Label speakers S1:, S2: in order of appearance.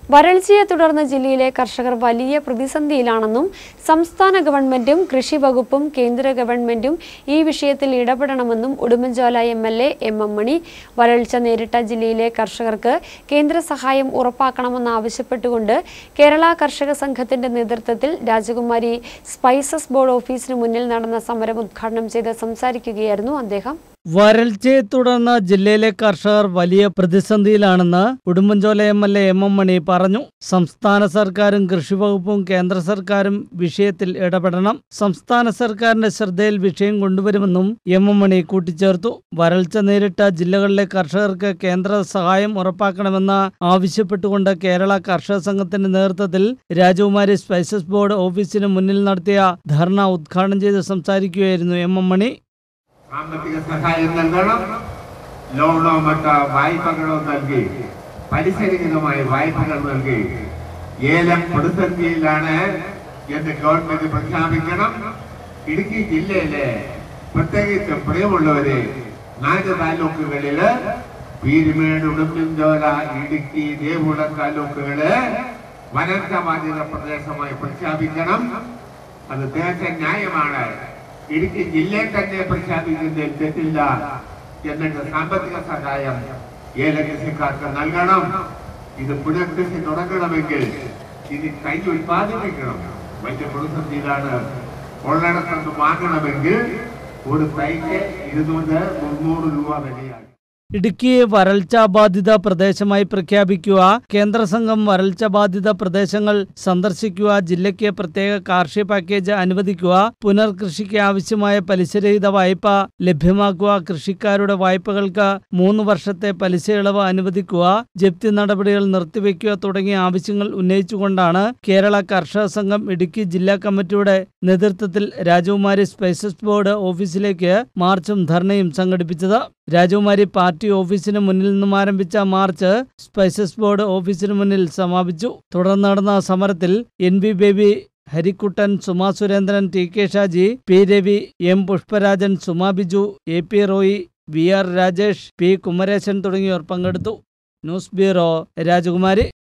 S1: വരൾച്ചയെ തുടർന്ന് ജില്ലയിലെ കർഷകർ വലിയ പ്രതിസന്ധിയിലാണെന്നും സംസ്ഥാന ഗവൺമെന്റും കൃഷി വകുപ്പും കേന്ദ്ര ഗവൺമെന്റും ഈ വിഷയത്തിൽ ഇടപെടണമെന്നും ഉടുമ്പൻചോല എം.എൽ.എ. എം. മണി വരൾച്ച നേരിട്ട ജില്ലയിലെ കർഷകർക്ക് കേന്ദ്ര സഹായം ഉറപ്പാക്കണമെന്നാവശ്യപ്പെട്ടുകൊണ്ട് കേരള കർഷക സംഘത്തിന്റെ നേതൃത്വത്തിൽ രാജകുമാരി സ്പൈസസ് ബോർഡ് ഓഫീസിന് മുന്നിൽ നടന്ന സമരം ഉദ്ഘാടനം ചെയ്ത് സംസാരിക്കുകയായിരുന്നു അദ്ദേഹം.
S2: വരൾച്ചയെ തുടർന്ന് ജില്ലയിലെ കർഷകർ വലിയ പ്രതിസന്ധിയിലാണെന്ന് ഉടുമ്പൻചോല എം.എൽ.എ. എം. മണി പറഞ്ഞു. സംസ്ഥാന സർക്കാരും കൃഷി വകുപ്പും കേന്ദ്ര സർക്കാരും വിഷയത്തിൽ ഇടപെടണം. സംസ്ഥാന സർക്കാരിന്റെ ശ്രദ്ധയിൽ വിഷയം കൊണ്ടുവരുമെന്നും എം. മണി കൂട്ടിച്ചേർത്തു. വരൾച്ച നേരിട്ട ജില്ലകളിലെ കർഷകർക്ക് കേന്ദ്ര സഹായം ഉറപ്പാക്കണമെന്ന് ആവശ്യപ്പെട്ടുകൊണ്ട് കേരള കർഷക സംഘത്തിന്റെ നേതൃത്വത്തിൽ രാജകുമാരി സ്പൈസസ് ബോർഡ് ഓഫീസിന് മുന്നിൽ നടത്തിയ ധർണ ഉദ്ഘാടനം ചെയ്ത് സംസാരിക്കുകയായിരുന്നു എം. മണി.
S3: സാമ്പത്തിക സഹായം നൽകണം, ലോണോ മറ്റോ വായ്പകളോ നൽകി പലിശരഹിതമായ വായ്പകൾ നൽകി ഏലം പ്രതിസന്ധിയിലാണ് എന്ന് ഗവൺമെന്റ് പ്രഖ്യാപിക്കണം. ഇടുക്കി ജില്ലയിലെ പ്രത്യേകിച്ച് പ്രിയമുള്ളവരെ 4 താലൂക്കുകളില് പീരുമേട്, ഉടുമ്പൻചോല, ഇടുക്കി, ദേവികുളം താലൂക്കുകള് വരൾച്ച ബാധിത പ്രദേശമായി പ്രഖ്യാപിക്കണം. അത് തീർച്ചയായും ന്യായമാണ്. ഇടുക്കി ജില്ലയിൽ തന്നെ പ്രഖ്യാപിക്കുന്നതിൽ തെറ്റില്ല. എന്നിട്ട് സാമ്പത്തിക സഹായം ഏലകൃഷിക്കാർക്ക് നൽകണം. ഇത് പുനഃകൃഷി തുടങ്ങണമെങ്കിൽ ഇത് കൈ ഉത്പാദിപ്പിക്കണം. വലിയ പ്രതിസന്ധിയിലാണ്. ഉള്ളിടത്തുനിന്ന് വാങ്ങണമെങ്കിൽ ഒരു തൈക്ക് 200-300 രൂപ വിലയാണ്.
S2: ഇടുക്കിയെ വരൾച്ചാ ബാധിത പ്രദേശമായി പ്രഖ്യാപിക്കുക, കേന്ദ്ര സംഘം വരൾച്ച ബാധിത പ്രദേശങ്ങൾ സന്ദർശിക്കുക, ജില്ലയ്ക്ക് പ്രത്യേക കാർഷിക പാക്കേജ് അനുവദിക്കുക, പുനർകൃഷിക്ക് ആവശ്യമായ പലിശരഹിത വായ്പ ലഭ്യമാക്കുക, കൃഷിക്കാരുടെ വായ്പകൾക്ക് 3 വർഷത്തെ പലിശ ഇളവ് അനുവദിക്കുക, ജപ്തി നടപടികൾ നിർത്തിവെക്കുക തുടങ്ങിയ ആവശ്യങ്ങൾ ഉന്നയിച്ചുകൊണ്ടാണ് കേരള കർഷക സംഘം ഇടുക്കി ജില്ലാ കമ്മിറ്റിയുടെ നേതൃത്വത്തിൽ രാജകുമാരി സ്പൈസസ് ബോർഡ് ഓഫീസിലേക്ക് മാർച്ചും ധർണയും സംഘടിപ്പിച്ചത്. രാജകുമാരി പാർട്ടി ഓഫീസിന് മുന്നിൽ നിന്നും ആരംഭിച്ച മാർച്ച് സ്പൈസസ് ബോർഡ് ഓഫീസിന് മുന്നിൽ സമാപിച്ചു. തുടർന്ന് നടന്ന സമരത്തിൽ NB Baby, Harikuttan, Suma Surendran, TK Shaji, P Ravi, M Pushparajan, Suma Biju, AP Roy, VR Rajesh, P Kumaresan തുടങ്ങിയവർ പങ്കെടുത്തു. ന്യൂസ് ബ്യൂറോ, രാജകുമാരി.